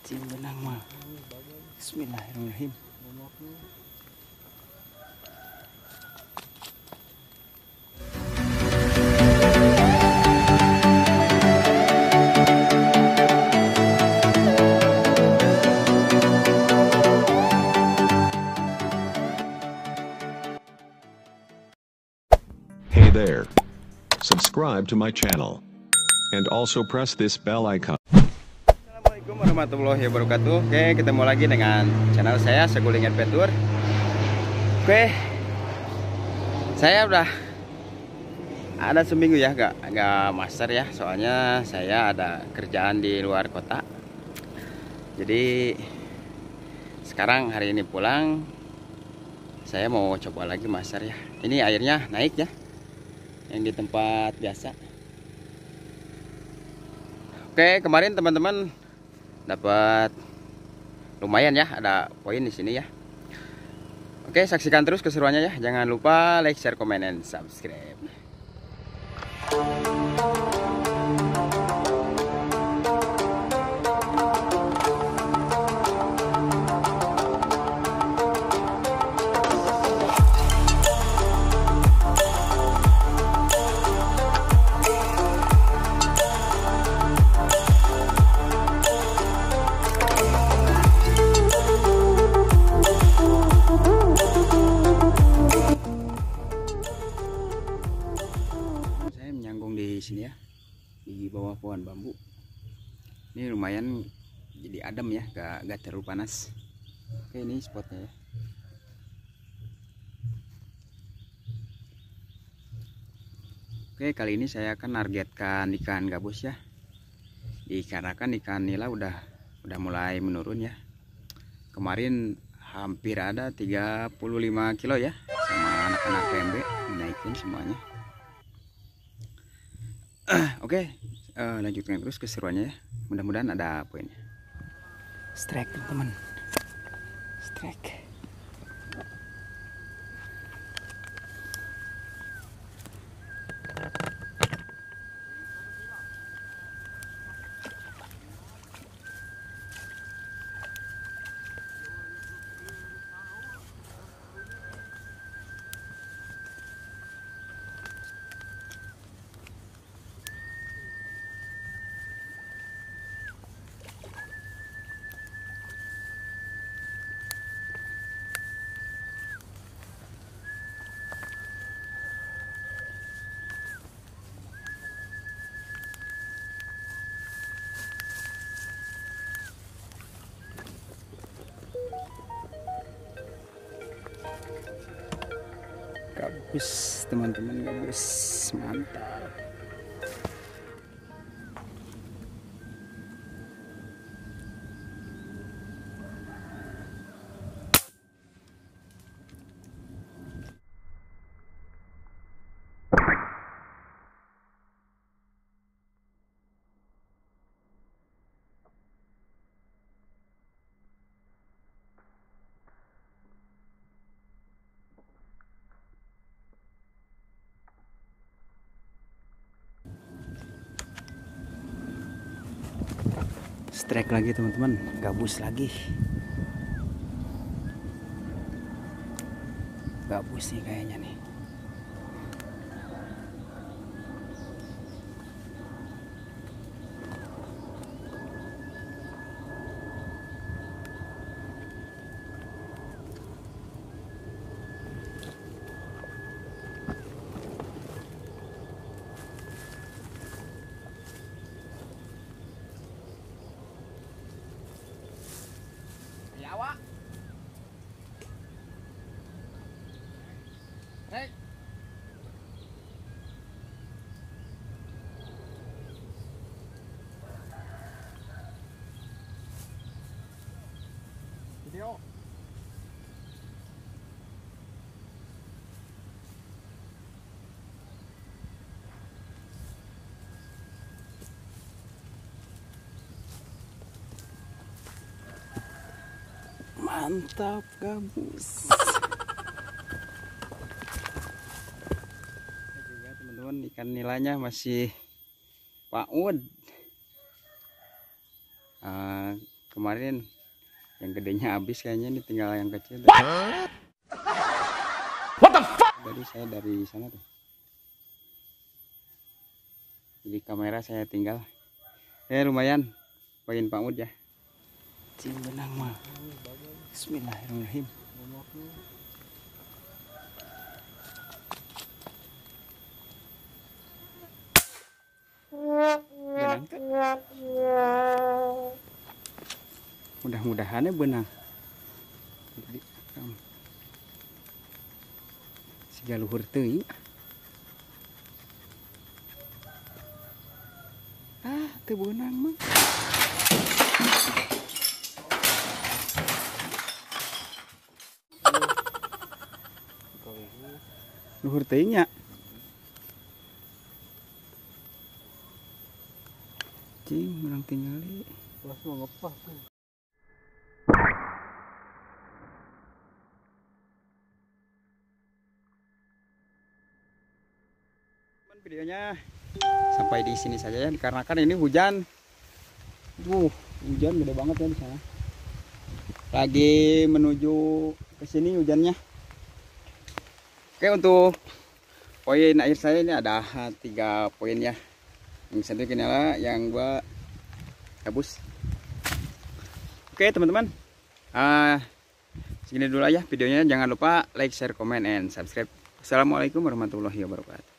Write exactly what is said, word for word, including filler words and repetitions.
Cium benang mah. Bismillahirrahmanirrahim. Hey there. Subscribe to my channel. And also press this bell icon. Assalamualaikum warahmatullahi wabarakatuh. Oke, ketemu lagi dengan channel saya Seguling Adventure. Oke, saya udah ada seminggu ya gak, gak master ya. Soalnya saya ada kerjaan di luar kota. Jadi sekarang hari ini pulang, saya mau coba lagi master ya. Ini airnya naik ya, yang di tempat biasa. Oke, kemarin teman-teman dapat lumayan ya, ada poin di sini ya. Oke, saksikan terus keseruannya ya. Jangan lupa like, share, comment, dan subscribe. Di sini ya, di bawah pohon bambu. Ini lumayan jadi adem ya, gak, gak terlalu panas. Oke, ini spotnya ya. Oke, kali ini saya akan nargetkan ikan gabus ya. Dikarenakan ikan nila udah udah mulai menurun ya. Kemarin hampir ada tiga puluh lima kilo ya, sama anak-anak P M B dinaikin semuanya. Oke, uh, lanjutkan terus keseruannya ya. Mudah-mudahan ada poinnya. Strike teman-teman, strike. Gabus teman-teman, gabus mantap. Strike lagi teman-teman, gabus lagi. Gabus nih kayaknya nih. Awak. Rek. Video. Mantap gabus. Juga teman-teman, ikan nilainya masih paud. Uh, kemarin yang gedenya habis, kayaknya ini tinggal yang kecil. What the fuck? Jadi saya dari sana tuh. Jadi kamera saya tinggal. Eh lumayan, poin Pak Mud ya. Cing benang mah. Bismillahirrahmanirrahim. Benang kan? Mudah-mudahan ya benang. Jadi, um, siga luhur teuing. Ah, teu benang mah. Luhur teuing nya. Cing, urang tingali. Pas mau ngepas. Videonya sampai di sini saja ya, dikarenakan ini hujan. Tuh, hujan gede banget ya di sana. Lagi menuju ke sini hujannya. Oke, untuk poin akhir saya ini ada tiga poin ya. Yang satu kinala, yang dua gabus. Oke teman-teman, uh, segini dulu aja videonya. Jangan lupa like, share, comment, and subscribe. Assalamualaikum warahmatullahi wabarakatuh.